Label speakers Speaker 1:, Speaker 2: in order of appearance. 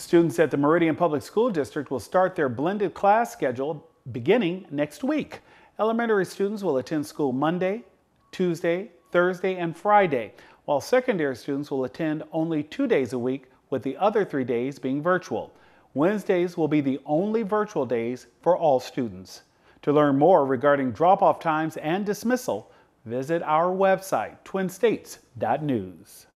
Speaker 1: Students at the Meridian Public School District will start their blended class schedule beginning next week. Elementary students will attend school Monday, Tuesday, Thursday, and Friday, while secondary students will attend only 2 days a week, with the other 3 days being virtual. Wednesdays will be the only virtual days for all students. To learn more regarding drop-off times and dismissal, visit our website, twinstates.news.